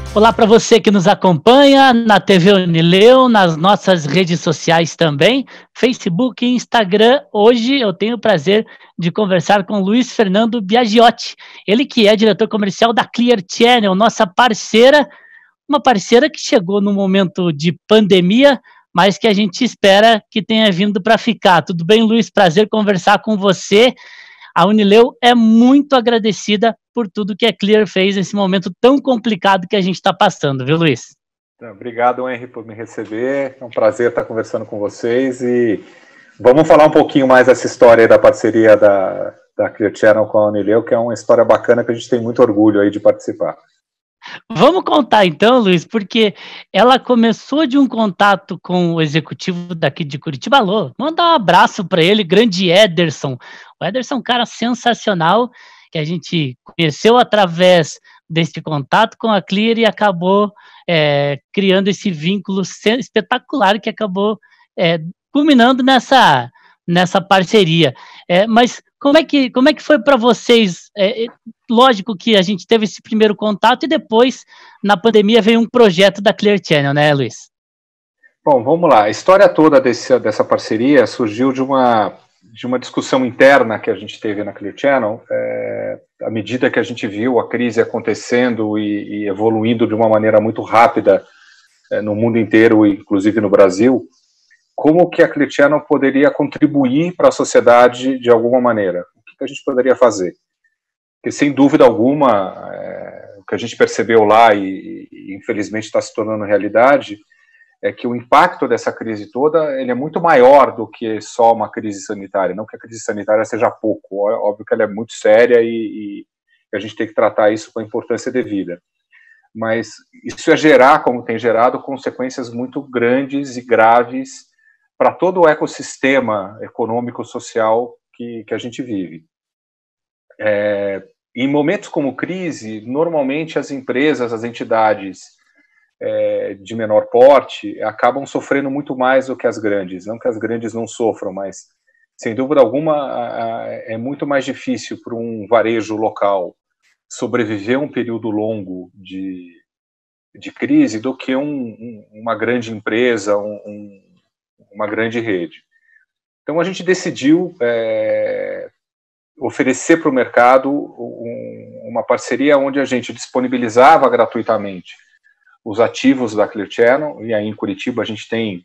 Olá para você que nos acompanha na TV Unileu, nas nossas redes sociais também, Facebook e Instagram. Hoje eu tenho o prazer de conversar com Luiz Fernando Biagiotti, ele que é diretor comercial da Clear Channel, nossa parceira, uma parceira que chegou no momento de pandemia, mas que a gente espera que tenha vindo para ficar. Tudo bem, Luiz? Prazer conversar com você. A Unileu é muito agradecida por tudo que a Clear fez nesse momento tão complicado que a gente está passando, viu, Luiz? Obrigado, Henry, por me receber. É um prazer estar conversando com vocês e vamos falar um pouquinho mais dessa história aí da parceria da Clear Channel com a Unileu, que é uma história bacana que a gente tem muito orgulho aí de participar. Vamos contar então, Luiz, porque ela começou de um contato com o executivo daqui de Curitiba. Alô, manda um abraço para ele, grande Ederson. O Ederson é um cara sensacional, que a gente conheceu através desse contato com a Clear e acabou criando esse vínculo espetacular que acabou culminando nessa parceria. Mas como é que foi para vocês? Lógico que a gente teve esse primeiro contato e depois, na pandemia, veio um projeto da Clear Channel, né, Luiz? Bom, vamos lá. A história toda dessa parceria surgiu de uma discussão interna que a gente teve na Clear Channel, à medida que a gente viu a crise acontecendo e evoluindo de uma maneira muito rápida no mundo inteiro, inclusive no Brasil, como que a Clear Channel poderia contribuir para a sociedade de alguma maneira? O que a gente poderia fazer? Porque, sem dúvida alguma, o que a gente percebeu lá e infelizmente está se tornando realidade é que o impacto dessa crise toda ele é muito maior do que só uma crise sanitária. Não que a crise sanitária seja pouco, óbvio que ela é muito séria e a gente tem que tratar isso com a importância devida. Mas isso gerar, como tem gerado, consequências muito grandes e graves para todo o ecossistema econômico-social que a gente vive. Em momentos como crise, normalmente as empresas, as entidades de menor porte acabam sofrendo muito mais do que as grandes. Não que as grandes não sofram, mas, sem dúvida alguma, é muito mais difícil para um varejo local sobreviver um período longo de crise do que uma grande empresa, uma grande rede. Então a gente decidiu oferecer para o mercado uma parceria onde a gente disponibilizava gratuitamente os ativos da Clear Channel, e aí em Curitiba a gente tem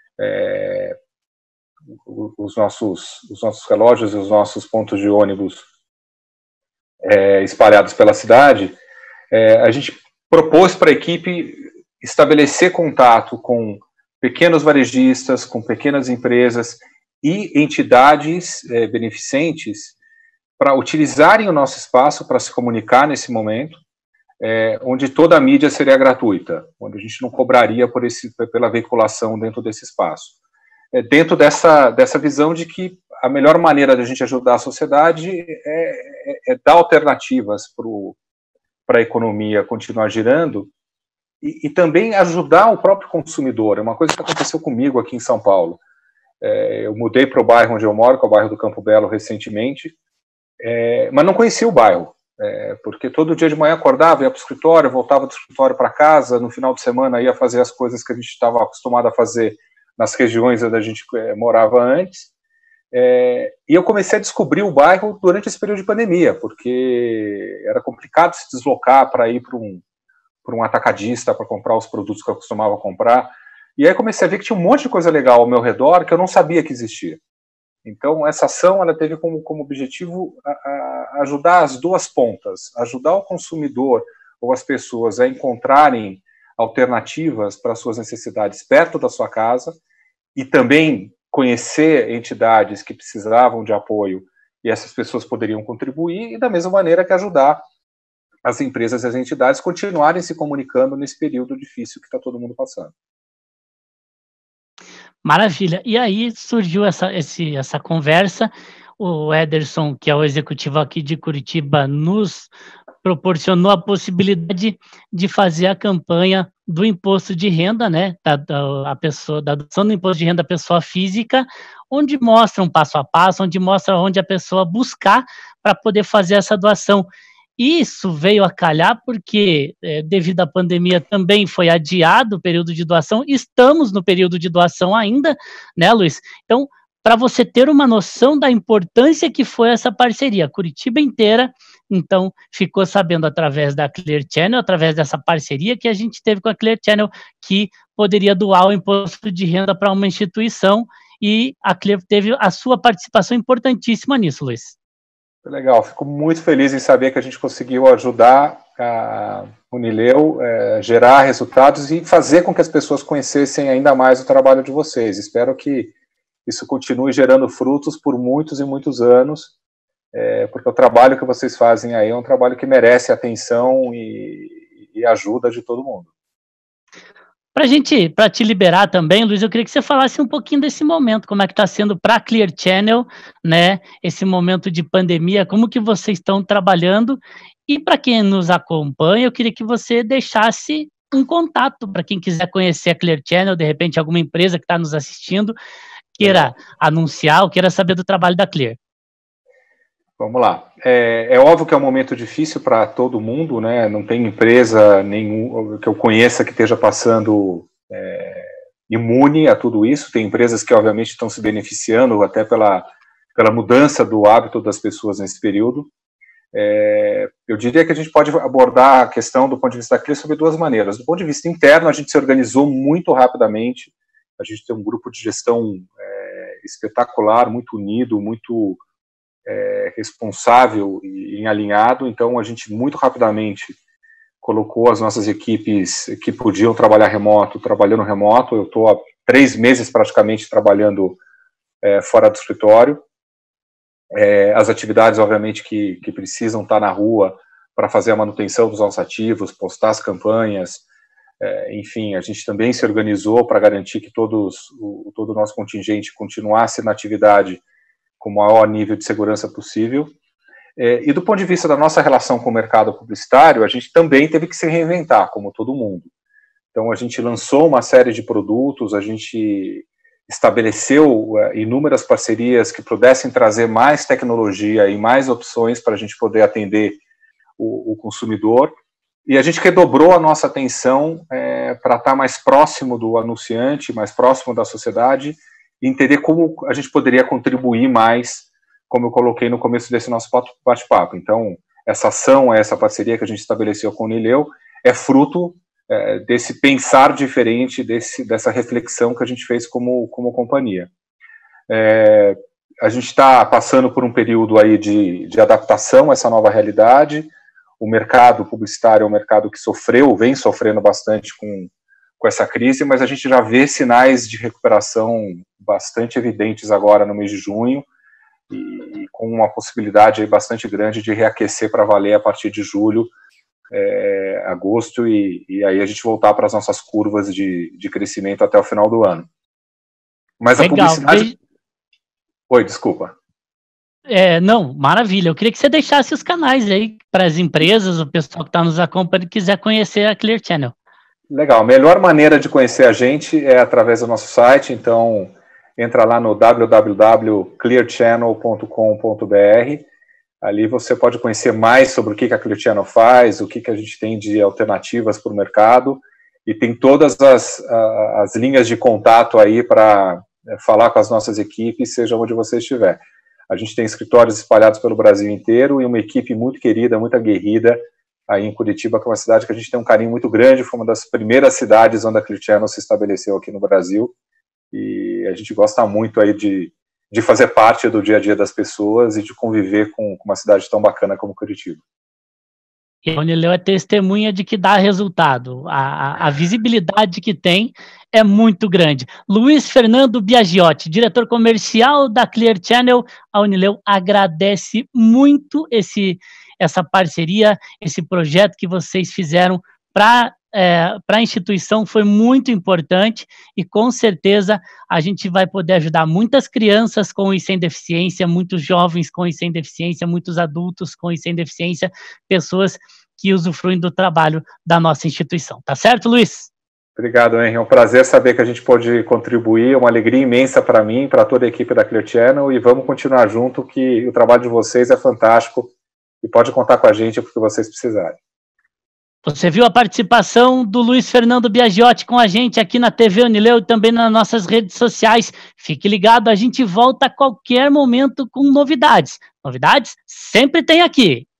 os nossos relógios e os nossos pontos de ônibus espalhados pela cidade. A gente propôs para a equipe estabelecer contato com pequenos varejistas, com pequenas empresas e entidades beneficentes para utilizarem o nosso espaço para se comunicar nesse momento, onde toda a mídia seria gratuita, onde a gente não cobraria pela veiculação dentro desse espaço. Dentro dessa visão de que a melhor maneira de a gente ajudar a sociedade é dar alternativas para a economia continuar girando e também ajudar o próprio consumidor. É uma coisa que aconteceu comigo aqui em São Paulo. Eu mudei para o bairro onde eu moro, que é o bairro do Campo Belo, recentemente, mas não conhecia o bairro. Porque todo dia de manhã acordava, ia para o escritório, voltava do escritório para casa, no final de semana ia fazer as coisas que a gente estava acostumado a fazer nas regiões onde a gente morava antes, e eu comecei a descobrir o bairro durante esse período de pandemia, porque era complicado se deslocar para ir para um atacadista para comprar os produtos que eu costumava comprar, e aí comecei a ver que tinha um monte de coisa legal ao meu redor que eu não sabia que existia. Então, essa ação ela teve como objetivo ajudar as duas pontas, ajudar o consumidor ou as pessoas a encontrarem alternativas para suas necessidades perto da sua casa e também conhecer entidades que precisavam de apoio e essas pessoas poderiam contribuir e, da mesma maneira, que ajudar as empresas e as entidades continuarem se comunicando nesse período difícil que está todo mundo passando. Maravilha. E aí surgiu essa conversa. O Ederson, que é o executivo aqui de Curitiba, nos proporcionou a possibilidade de fazer a campanha do imposto de renda, né, da adoção do imposto de renda da pessoa física, onde mostra um passo a passo, onde mostra onde a pessoa buscar para poder fazer essa doação. Isso veio a calhar porque, devido à pandemia, também foi adiado o período de doação. Estamos no período de doação ainda, né, Luiz? Então, para você ter uma noção da importância que foi essa parceria, Curitiba inteira, então, ficou sabendo através da Clear Channel, através dessa parceria que a gente teve com a Clear Channel, que poderia doar o imposto de renda para uma instituição, e a Clear teve a sua participação importantíssima nisso, Luiz. Legal, fico muito feliz em saber que a gente conseguiu ajudar a Unileu, gerar resultados e fazer com que as pessoas conhecessem ainda mais o trabalho de vocês. Espero que isso continue gerando frutos por muitos e muitos anos, porque o trabalho que vocês fazem aí é um trabalho que merece atenção e ajuda de todo mundo. Para te liberar também, Luiz, eu queria que você falasse um pouquinho desse momento, como é que está sendo para a Clear Channel, né, esse momento de pandemia, como que vocês estão trabalhando, e para quem nos acompanha, eu queria que você deixasse um contato para quem quiser conhecer a Clear Channel, de repente alguma empresa que está nos assistindo, queira anunciar ou queira saber do trabalho da Clear. Vamos lá. É óbvio que é um momento difícil para todo mundo, né? Não tem empresa nenhum que eu conheça que esteja passando imune a tudo isso. Tem empresas que, obviamente, estão se beneficiando até pela mudança do hábito das pessoas nesse período. Eu diria que a gente pode abordar a questão do ponto de vista da Clear sobre duas maneiras. Do ponto de vista interno, a gente se organizou muito rapidamente. A gente tem um grupo de gestão espetacular, muito unido, muito responsável e alinhado. Então a gente muito rapidamente colocou as nossas equipes que podiam trabalhar remoto, trabalhando remoto. Eu estou há 3 meses praticamente trabalhando fora do escritório. As atividades, obviamente, que precisam estar na rua para fazer a manutenção dos nossos ativos, postar as campanhas, enfim, a gente também se organizou para garantir que todo o nosso contingente continuasse na atividade com o maior nível de segurança possível. E do ponto de vista da nossa relação com o mercado publicitário, a gente também teve que se reinventar, como todo mundo. Então, a gente lançou uma série de produtos, a gente estabeleceu inúmeras parcerias que pudessem trazer mais tecnologia e mais opções para a gente poder atender o consumidor, e a gente redobrou a nossa atenção para estar mais próximo do anunciante, mais próximo da sociedade, e entender como a gente poderia contribuir mais, como eu coloquei no começo desse nosso bate-papo. Então, essa ação, essa parceria que a gente estabeleceu com o Unileu, é fruto desse pensar diferente, dessa reflexão que a gente fez como companhia. A gente está passando por um período aí de adaptação a essa nova realidade. O mercado publicitário é um mercado que vem sofrendo bastante com essa crise, mas a gente já vê sinais de recuperação bastante evidentes agora no mês de junho, e com uma possibilidade bastante grande de reaquecer para valer a partir de julho, agosto, e aí a gente voltar para as nossas curvas de crescimento até o final do ano. Mas legal, a publicidade... Oi, desculpa. Não, maravilha. Eu queria que você deixasse os canais aí para as empresas, o pessoal que está nos acompanhando e quiser conhecer a Clear Channel. Legal, a melhor maneira de conhecer a gente é através do nosso site, então entra lá no www.clearchannel.com.br. Ali você pode conhecer mais sobre o que a Clear Channel faz, o que a gente tem de alternativas para o mercado, e tem todas as linhas de contato aí para falar com as nossas equipes, seja onde você estiver. A gente tem escritórios espalhados pelo Brasil inteiro e uma equipe muito querida, muito aguerrida aí em Curitiba, que é uma cidade que a gente tem um carinho muito grande, foi uma das primeiras cidades onde a Clear Channel se estabeleceu aqui no Brasil, e a gente gosta muito aí de fazer parte do dia a dia das pessoas e de conviver com uma cidade tão bacana como Curitiba. E a Unileu é testemunha de que dá resultado. A visibilidade que tem é muito grande. Luiz Fernando Biagiotti, diretor comercial da Clear Channel, a Unileu agradece muito essa parceria, esse projeto que vocês fizeram para a instituição, foi muito importante, e com certeza a gente vai poder ajudar muitas crianças com e sem deficiência, muitos jovens com e sem deficiência, muitos adultos com e sem deficiência, pessoas que usufruem do trabalho da nossa instituição. Tá certo, Luiz? Obrigado, Henry. É um prazer saber que a gente pode contribuir, é uma alegria imensa para mim, para toda a equipe da Clear Channel, e vamos continuar junto, que o trabalho de vocês é fantástico, e pode contar com a gente porque vocês precisarem. Você viu a participação do Luiz Fernando Biagiotti com a gente aqui na TV Unileu e também nas nossas redes sociais. Fique ligado, a gente volta a qualquer momento com novidades. Novidades sempre tem aqui.